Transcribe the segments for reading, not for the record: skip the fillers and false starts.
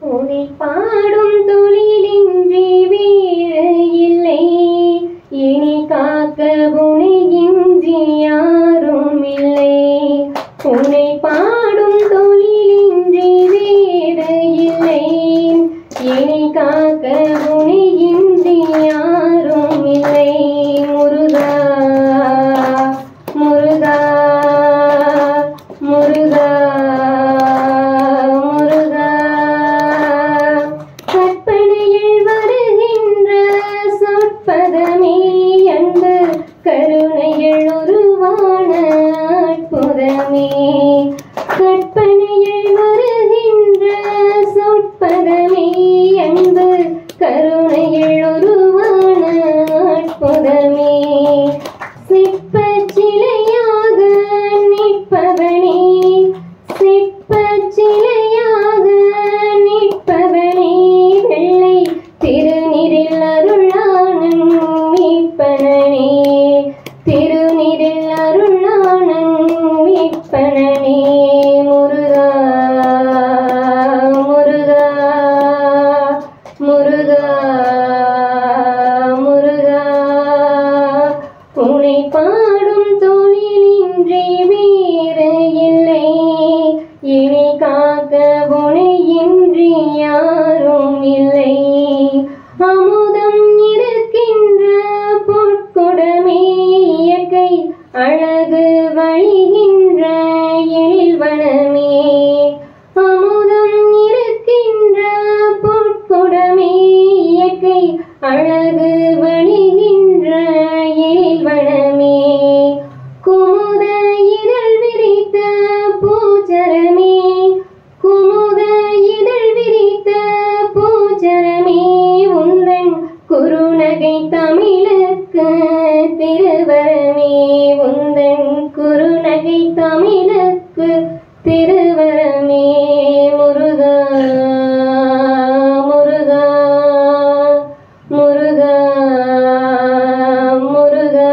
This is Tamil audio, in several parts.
உனை பாடும் தொழிலின்றி வேறு இல்லை, இனி காக்க உனை இன்றி யாரும் இல்லை. உனை பாடும் தொழிலின்றி வேறு இல்லை, இனி காக்க உனை இன்றி யாரும் இல்லை. முருகா முருகா முருகா முருகா, கற்பனையில் வருகின்ற சொற்பதமே அன்பு, கருணையில் உருவான அற்புதமே. கற்பனையில் வருகின்ற சொற்பதமே அன்பு, கருணையில் உருவான அற்புதமே. சிற்பச் சிலையாக நிற்பவனே, சிற்பச் சிலையாக நிற்பவனே, வெள்ளை திருநீரில் அருளானன் மீட்பனே, திருநீரில் அருளானன் மீட்பனே. முருகா முருகா முருகா முருகா, உனை பாடும் தொழிலின்றி வேறு இல்லை, இனி காக்க உனை இன்றி யாரும் இல்லை. அமுதம் இருக்கின்ற பொற்குடமே, இயற்கை அழகு வழிகின்ற எழில்வனமே. அமுதம் இருக்கின்ற பொற்குடமே, இயற்கை அழகு வழிகின்ற எழில்வனமே. குமுத இதழ் விரித்த பூச்சரமே, குமுத இதழ் விரித்த பூச்சரமே, உந்தன் குறுநகை தமிழுக்கு திருவரமே, உந்தன் குறுநகை தமிழுக்கு திருவரமே. முருகா முருகா முருகா முருகா,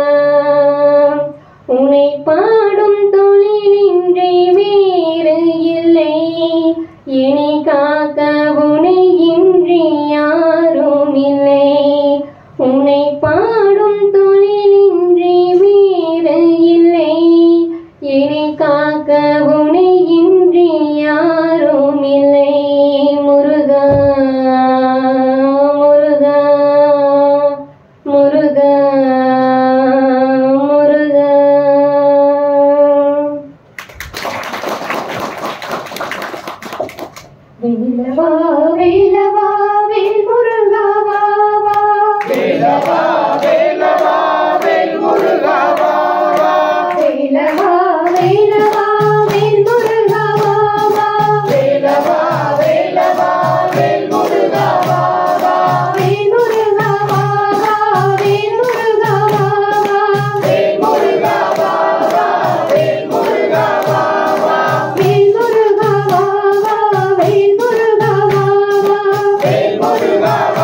உனை பாடும் தொழிலின்றி வேறு இல்லை, இனி காக்க உனை இன்றி யாரும் இல்லை. உனை பாடும் தொழிலின்றி வேறு இல்லை, இனி காக்க உனை இன்றி யாரும் இல்லை. முருகா முருகா முருகா முருகா. வேலவா வேலவா வேல் முருகா வா வா, வேலவா வேலவா வேல் முருகா வா வா, வேலவா வேலவா வேல் முருகா வா வா, வேலவா வேலவா வேல் முருகா வா வா, வேல் முருகா வா வா, வேல் முருகா வா வா, வேல் முருகா வா வா, வேல் முருகா வா வா, வேல் முருகா வா வா, வேல் முருகா வா வா, வேல் முருகா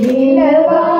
வேலவா